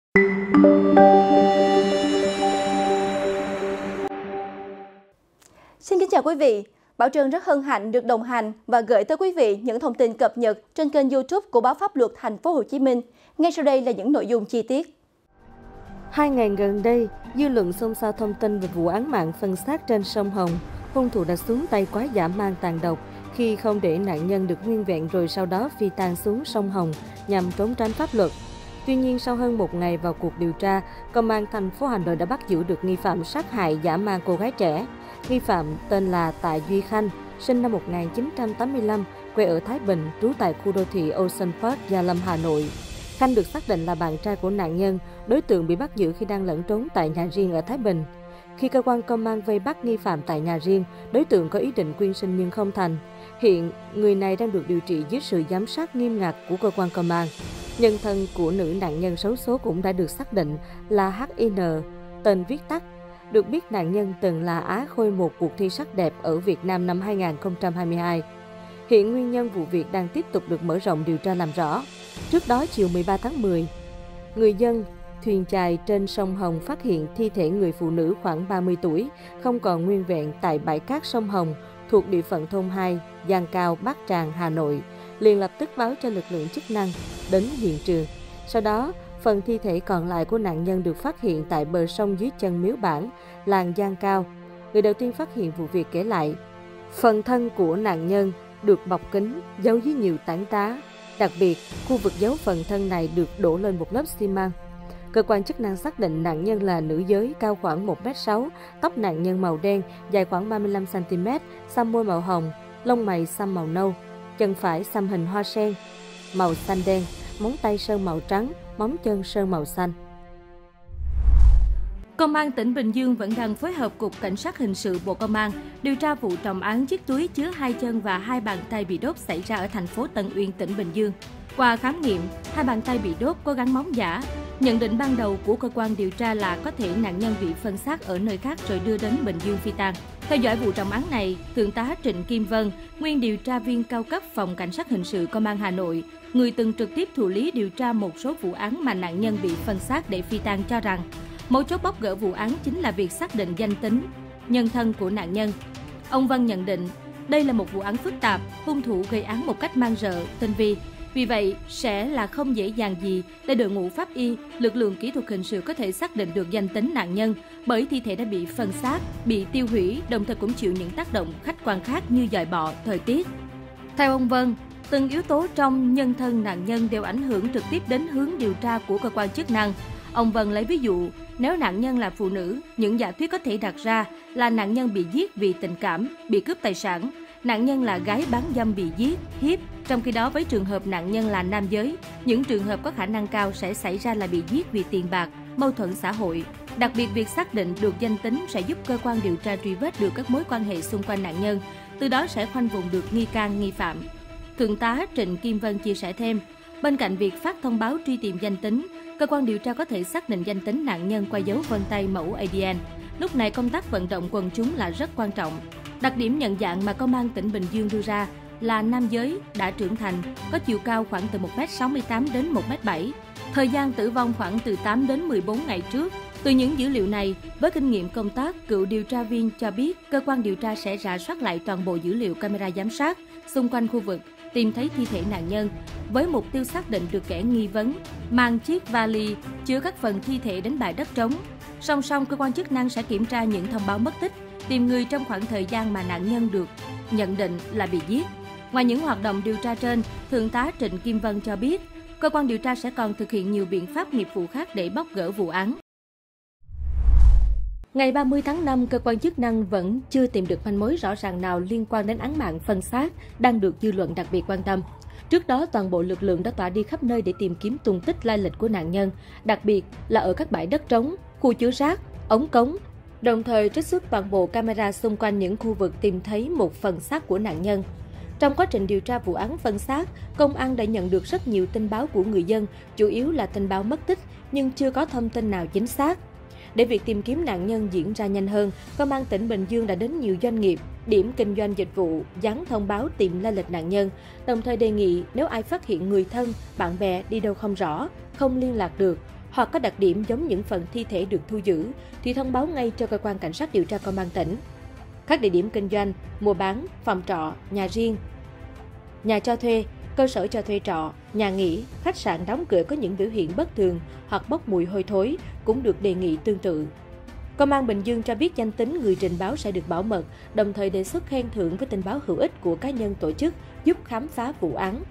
Xin kính chào quý vị. Bảo Trân rất hân hạnh được đồng hành và gửi tới quý vị những thông tin cập nhật trên kênh YouTube của Báo Pháp Luật Thành phố Hồ Chí Minh. Ngay sau đây là những nội dung chi tiết. 2 ngày gần đây, dư luận xôn xao thông tin về vụ án mạng phân xác trên sông Hồng. Hung thủ đã xuống tay quá dã man tàn độc khi không để nạn nhân được nguyên vẹn rồi sau đó phi tang xuống sông Hồng nhằm trốn tránh pháp luật. Tuy nhiên, sau hơn một ngày vào cuộc điều tra, Công an thành phố Hà Nội đã bắt giữ được nghi phạm sát hại dã man cô gái trẻ. Nghi phạm tên là Tạ Duy Khanh, sinh năm 1985, quê ở Thái Bình, trú tại khu đô thị Ocean Park, Gia Lâm, Hà Nội. Khanh được xác định là bạn trai của nạn nhân, đối tượng bị bắt giữ khi đang lẩn trốn tại nhà riêng ở Thái Bình. Khi cơ quan công an vây bắt nghi phạm tại nhà riêng, đối tượng có ý định quyên sinh nhưng không thành. Hiện, người này đang được điều trị dưới sự giám sát nghiêm ngặt của cơ quan công an. Nhân thân của nữ nạn nhân xấu số cũng đã được xác định là HIN, tên viết tắt. Được biết nạn nhân từng là Á Khôi một cuộc thi sắc đẹp ở Việt Nam năm 2022. Hiện nguyên nhân vụ việc đang tiếp tục được mở rộng điều tra làm rõ. Trước đó, chiều 13 tháng 10, người dân thuyền chài trên sông Hồng phát hiện thi thể người phụ nữ khoảng 30 tuổi, không còn nguyên vẹn tại bãi cát sông Hồng thuộc địa phận thôn 2, Giang Cao, Bát Tràng, Hà Nội. Liền lập tức báo cho lực lượng chức năng đến hiện trường. Sau đó, phần thi thể còn lại của nạn nhân được phát hiện tại bờ sông dưới chân miếu bản, làng Giang Cao. Người đầu tiên phát hiện vụ việc kể lại, phần thân của nạn nhân được bọc kín, giấu dưới nhiều tảng đá. Đặc biệt, khu vực giấu phần thân này được đổ lên một lớp xi măng. Cơ quan chức năng xác định nạn nhân là nữ giới, cao khoảng 1m6, tóc nạn nhân màu đen, dài khoảng 35cm, xăm môi màu hồng, lông mày xăm màu nâu, chân phải xăm hình hoa sen, màu xanh đen, móng tay sơn màu trắng, móng chân sơn màu xanh. Công an tỉnh Bình Dương vẫn đang phối hợp Cục Cảnh sát Hình sự Bộ Công an điều tra vụ trọng án chiếc túi chứa 2 chân và 2 bàn tay bị đốt xảy ra ở thành phố Tân Uyên, tỉnh Bình Dương. Qua khám nghiệm, 2 bàn tay bị đốt có gắn móng giả. Nhận định ban đầu của cơ quan điều tra là có thể nạn nhân bị phân xác ở nơi khác rồi đưa đến Bình Dương phi tang. Theo dõi vụ trọng án này, Thượng tá Trịnh Kim Vân, nguyên điều tra viên cao cấp Phòng Cảnh sát Hình sự Công an Hà Nội, người từng trực tiếp thụ lý điều tra một số vụ án mà nạn nhân bị phân xác để phi tang cho rằng, mấu chốt bóc gỡ vụ án chính là việc xác định danh tính, nhân thân của nạn nhân. Ông Vân nhận định, đây là một vụ án phức tạp, hung thủ gây án một cách man rợ, tinh vi. Vì vậy, sẽ là không dễ dàng gì để đội ngũ pháp y, lực lượng kỹ thuật hình sự có thể xác định được danh tính nạn nhân, bởi thi thể đã bị phân xác, bị tiêu hủy, đồng thời cũng chịu những tác động khách quan khác như dòi bọ, thời tiết. Theo ông Vân, từng yếu tố trong nhân thân nạn nhân đều ảnh hưởng trực tiếp đến hướng điều tra của cơ quan chức năng. Ông Vân lấy ví dụ, nếu nạn nhân là phụ nữ, những giả thuyết có thể đặt ra là nạn nhân bị giết vì tình cảm, bị cướp tài sản. Nạn nhân là gái bán dâm bị giết, hiếp. Trong khi đó với trường hợp nạn nhân là nam giới, những trường hợp có khả năng cao sẽ xảy ra là bị giết vì tiền bạc, mâu thuẫn xã hội. Đặc biệt, việc xác định được danh tính sẽ giúp cơ quan điều tra truy vết được các mối quan hệ xung quanh nạn nhân, từ đó sẽ khoanh vùng được nghi can, nghi phạm. Thượng tá Trịnh Kim Vân chia sẻ thêm, bên cạnh việc phát thông báo truy tìm danh tính, cơ quan điều tra có thể xác định danh tính nạn nhân qua dấu vân tay mẫu ADN. Lúc này công tác vận động quần chúng là rất quan trọng. Đặc điểm nhận dạng mà Công an tỉnh Bình Dương đưa ra là nam giới, đã trưởng thành, có chiều cao khoảng từ 1m68 đến 1m7. Thời gian tử vong khoảng từ 8 đến 14 ngày trước. Từ những dữ liệu này, với kinh nghiệm công tác, cựu điều tra viên cho biết cơ quan điều tra sẽ rà soát lại toàn bộ dữ liệu camera giám sát xung quanh khu vực, tìm thấy thi thể nạn nhân, với mục tiêu xác định được kẻ nghi vấn mang chiếc vali chứa các phần thi thể đến bãi đất trống. Song song, cơ quan chức năng sẽ kiểm tra những thông báo mất tích, tìm người trong khoảng thời gian mà nạn nhân được nhận định là bị giết. Ngoài những hoạt động điều tra trên, Thượng tá Trịnh Kim Vân cho biết, cơ quan điều tra sẽ còn thực hiện nhiều biện pháp nghiệp vụ khác để bóc gỡ vụ án. Ngày 30 tháng 5, cơ quan chức năng vẫn chưa tìm được manh mối rõ ràng nào liên quan đến án mạng phân xác đang được dư luận đặc biệt quan tâm. Trước đó, toàn bộ lực lượng đã tỏa đi khắp nơi để tìm kiếm tung tích lai lịch của nạn nhân, đặc biệt là ở các bãi đất trống, khu chứa rác, ống cống, đồng thời trích xuất toàn bộ camera xung quanh những khu vực tìm thấy một phần xác của nạn nhân. Trong quá trình điều tra vụ án phân xác, công an đã nhận được rất nhiều tin báo của người dân, chủ yếu là tin báo mất tích nhưng chưa có thông tin nào chính xác. Để việc tìm kiếm nạn nhân diễn ra nhanh hơn, Công an tỉnh Bình Dương đã đến nhiều doanh nghiệp, điểm kinh doanh dịch vụ, dán thông báo tìm lai lịch nạn nhân, đồng thời đề nghị nếu ai phát hiện người thân, bạn bè đi đâu không rõ, không liên lạc được, hoặc có đặc điểm giống những phần thi thể được thu giữ thì thông báo ngay cho cơ quan cảnh sát điều tra công an tỉnh. Các địa điểm kinh doanh, mua bán, phòng trọ, nhà riêng, nhà cho thuê, cơ sở cho thuê trọ, nhà nghỉ, khách sạn đóng cửa có những biểu hiện bất thường hoặc bốc mùi hôi thối cũng được đề nghị tương tự. Công an Bình Dương cho biết danh tính người trình báo sẽ được bảo mật, đồng thời đề xuất khen thưởng với tin báo hữu ích của cá nhân tổ chức giúp khám phá vụ án.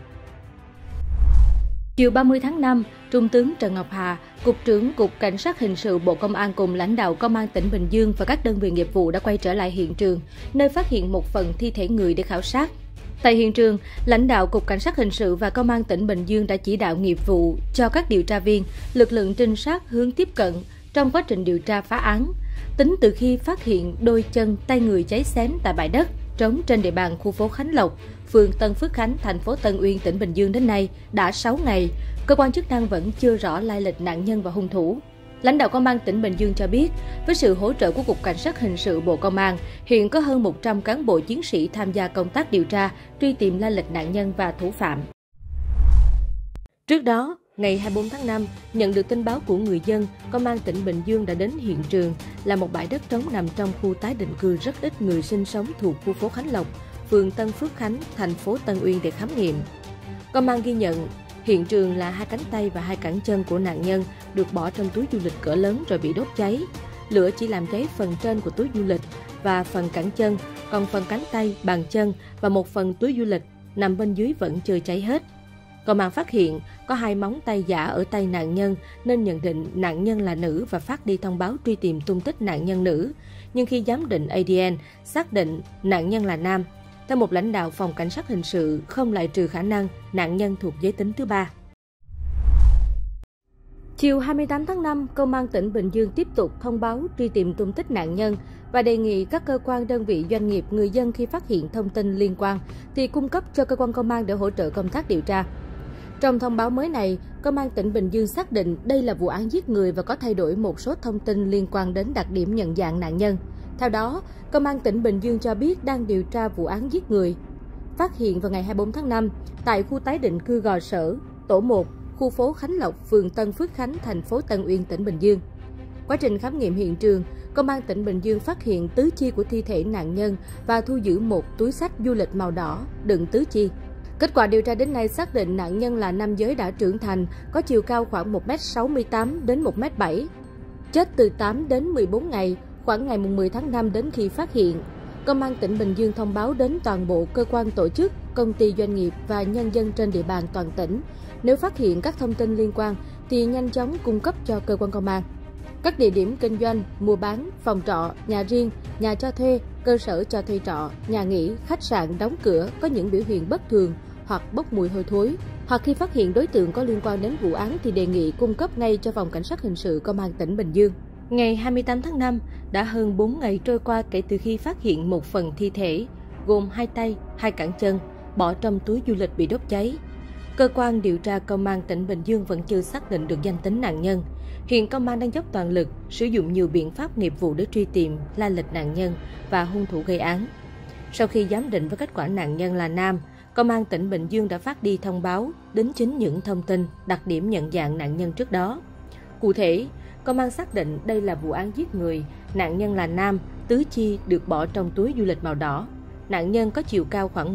Chiều 30 tháng 5, Trung tướng Trần Ngọc Hà, Cục trưởng Cục Cảnh sát Hình sự Bộ Công an cùng lãnh đạo Công an tỉnh Bình Dương và các đơn vị nghiệp vụ đã quay trở lại hiện trường, nơi phát hiện một phần thi thể người để khảo sát. Tại hiện trường, lãnh đạo Cục Cảnh sát Hình sự và Công an tỉnh Bình Dương đã chỉ đạo nghiệp vụ cho các điều tra viên, lực lượng trinh sát hướng tiếp cận trong quá trình điều tra phá án. Tính từ khi phát hiện đôi chân tay người cháy xém tại bãi đất trống trên địa bàn khu phố Khánh Lộc, phường Tân Phước Khánh, thành phố Tân Uyên, tỉnh Bình Dương đến nay đã 6 ngày, cơ quan chức năng vẫn chưa rõ lai lịch nạn nhân và hung thủ. Lãnh đạo Công an tỉnh Bình Dương cho biết, với sự hỗ trợ của Cục Cảnh sát Hình sự Bộ Công an, hiện có hơn 100 cán bộ chiến sĩ tham gia công tác điều tra, truy tìm lai lịch nạn nhân và thủ phạm. Trước đó, ngày 24 tháng 5, nhận được tin báo của người dân, Công an tỉnh Bình Dương đã đến hiện trường là một bãi đất trống nằm trong khu tái định cư rất ít người sinh sống thuộc khu phố Khánh Lộc, phường Tân Phước Khánh, thành phố Tân Uyên để khám nghiệm. Công an ghi nhận hiện trường là 2 cánh tay và 2 cẳng chân của nạn nhân được bỏ trong túi du lịch cỡ lớn rồi bị đốt cháy. Lửa chỉ làm cháy phần trên của túi du lịch và phần cẳng chân, còn phần cánh tay, bàn chân và một phần túi du lịch nằm bên dưới vẫn chưa cháy hết. Công an phát hiện có 2 móng tay giả ở tay nạn nhân nên nhận định nạn nhân là nữ và phát đi thông báo truy tìm tung tích nạn nhân nữ. Nhưng khi giám định ADN, xác định nạn nhân là nam. Theo một lãnh đạo Phòng Cảnh sát Hình sự, không loại trừ khả năng nạn nhân thuộc giới tính thứ ba. Chiều 28 tháng 5, Công an tỉnh Bình Dương tiếp tục thông báo truy tìm tung tích nạn nhân và đề nghị các cơ quan, đơn vị, doanh nghiệp, người dân khi phát hiện thông tin liên quan thì cung cấp cho cơ quan công an để hỗ trợ công tác điều tra. Trong thông báo mới này, Công an tỉnh Bình Dương xác định đây là vụ án giết người và có thay đổi một số thông tin liên quan đến đặc điểm nhận dạng nạn nhân. Theo đó, Công an tỉnh Bình Dương cho biết đang điều tra vụ án giết người. Phát hiện vào ngày 24 tháng 5, tại khu tái định cư Gò Sở, tổ 1, khu phố Khánh Lộc, phường Tân Phước Khánh, thành phố Tân Uyên, tỉnh Bình Dương. Quá trình khám nghiệm hiện trường, Công an tỉnh Bình Dương phát hiện tứ chi của thi thể nạn nhân và thu giữ một túi xách du lịch màu đỏ đựng tứ chi. Kết quả điều tra đến nay xác định nạn nhân là nam giới đã trưởng thành, có chiều cao khoảng 1m68 đến 1m7, chết từ 8 đến 14 ngày, khoảng ngày 10 tháng 5 đến khi phát hiện. Công an tỉnh Bình Dương thông báo đến toàn bộ cơ quan tổ chức, công ty doanh nghiệp và nhân dân trên địa bàn toàn tỉnh. Nếu phát hiện các thông tin liên quan thì nhanh chóng cung cấp cho cơ quan công an. Các địa điểm kinh doanh, mua bán, phòng trọ, nhà riêng, nhà cho thuê, cơ sở cho thuê trọ, nhà nghỉ, khách sạn đóng cửa có những biểu hiện bất thường hoặc bốc mùi hôi thối, hoặc khi phát hiện đối tượng có liên quan đến vụ án thì đề nghị cung cấp ngay cho Phòng Cảnh sát Hình sự Công an tỉnh Bình Dương. Ngày 28 tháng 5, đã hơn 4 ngày trôi qua kể từ khi phát hiện một phần thi thể, gồm 2 tay, 2 cẳng chân, bỏ trong túi du lịch bị đốt cháy. Cơ quan điều tra Công an tỉnh Bình Dương vẫn chưa xác định được danh tính nạn nhân. Hiện công an đang dốc toàn lực, sử dụng nhiều biện pháp nghiệp vụ để truy tìm lai lịch nạn nhân và hung thủ gây án. Sau khi giám định với kết quả nạn nhân là nam, Công an tỉnh Bình Dương đã phát đi thông báo đính chính những thông tin, đặc điểm nhận dạng nạn nhân trước đó. Cụ thể, Công an xác định đây là vụ án giết người, nạn nhân là nam, tứ chi được bỏ trong túi du lịch màu đỏ. Nạn nhân có chiều cao khoảng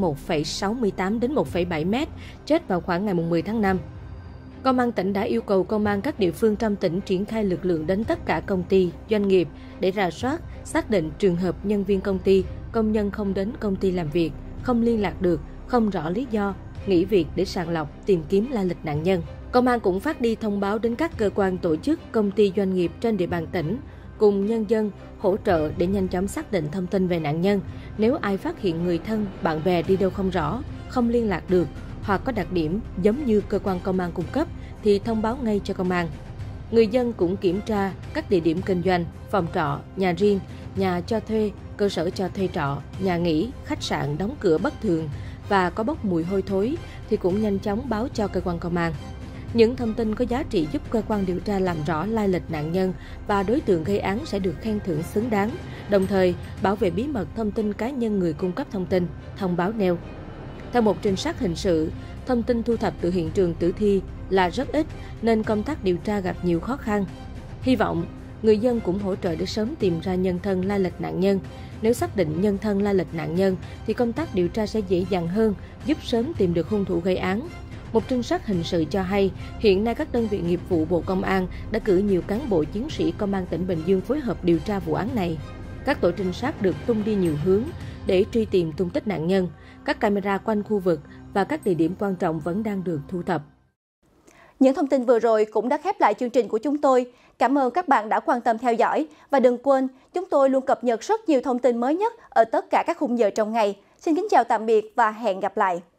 1,68 đến 1,7 m, chết vào khoảng ngày 10 tháng 5. Công an tỉnh đã yêu cầu công an các địa phương trong tỉnh triển khai lực lượng đến tất cả công ty, doanh nghiệp để rà soát, xác định trường hợp nhân viên công ty, công nhân không đến công ty làm việc, không liên lạc được, không rõ lý do, nghỉ việc để sàng lọc, tìm kiếm lai lịch nạn nhân. Công an cũng phát đi thông báo đến các cơ quan tổ chức, công ty doanh nghiệp trên địa bàn tỉnh, cùng nhân dân hỗ trợ để nhanh chóng xác định thông tin về nạn nhân. Nếu ai phát hiện người thân, bạn bè đi đâu không rõ, không liên lạc được hoặc có đặc điểm giống như cơ quan công an cung cấp thì thông báo ngay cho công an. Người dân cũng kiểm tra các địa điểm kinh doanh, phòng trọ, nhà riêng, nhà cho thuê, cơ sở cho thuê trọ, nhà nghỉ, khách sạn đóng cửa bất thường và có bốc mùi hôi thối thì cũng nhanh chóng báo cho cơ quan công an. Những thông tin có giá trị giúp cơ quan điều tra làm rõ lai lịch nạn nhân và đối tượng gây án sẽ được khen thưởng xứng đáng, đồng thời bảo vệ bí mật thông tin cá nhân người cung cấp thông tin, thông báo nêu. Theo một trinh sát hình sự, thông tin thu thập từ hiện trường tử thi là rất ít nên công tác điều tra gặp nhiều khó khăn. Hy vọng người dân cũng hỗ trợ để sớm tìm ra nhân thân lai lịch nạn nhân. Nếu xác định nhân thân lai lịch nạn nhân thì công tác điều tra sẽ dễ dàng hơn, giúp sớm tìm được hung thủ gây án. Một trinh sát hình sự cho hay, hiện nay các đơn vị nghiệp vụ Bộ Công an đã cử nhiều cán bộ chiến sĩ Công an tỉnh Bình Dương phối hợp điều tra vụ án này. Các tổ trinh sát được tung đi nhiều hướng để truy tìm tung tích nạn nhân. Các camera quanh khu vực và các địa điểm quan trọng vẫn đang được thu thập. Những thông tin vừa rồi cũng đã khép lại chương trình của chúng tôi. Cảm ơn các bạn đã quan tâm theo dõi. Và đừng quên, chúng tôi luôn cập nhật rất nhiều thông tin mới nhất ở tất cả các khung giờ trong ngày. Xin kính chào tạm biệt và hẹn gặp lại.